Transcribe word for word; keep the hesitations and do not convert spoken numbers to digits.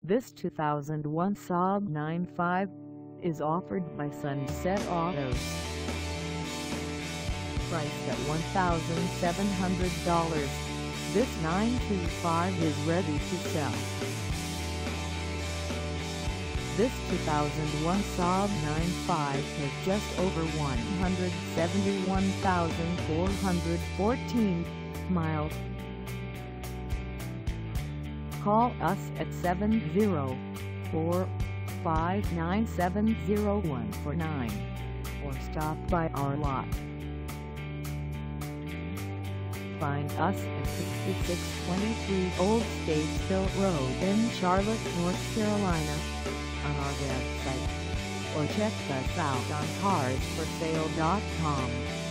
This two thousand one Saab nine five is offered by Sunset Autos. Priced at one thousand seven hundred dollars, this nine five is ready to sell. This two thousand one Saab nine five has just over one hundred seventy-one thousand four hundred fourteen miles. Call us at seven zero four, five nine seven zero one four nine or stop by our lot. Find us at sixty-six twenty-three Old Statesville Road in Charlotte, North Carolina, on our website, or check us out on cars for sale dot com.